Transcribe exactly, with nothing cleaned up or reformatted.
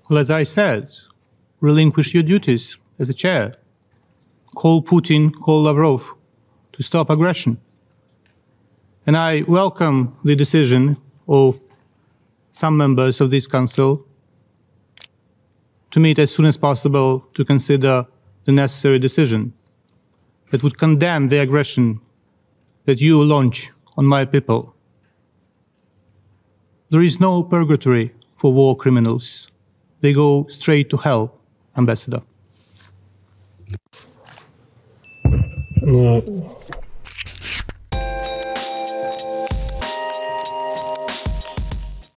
Well, as I said, relinquish your duties as a chair. Call Putin, call Lavrov to stop aggression. And I welcome the decision of some members of this council to meet as soon as possible to consider the necessary decision that would condemn the aggression that you launch on my people. There is no purgatory for war criminals. They go straight to hell, Ambassador. No.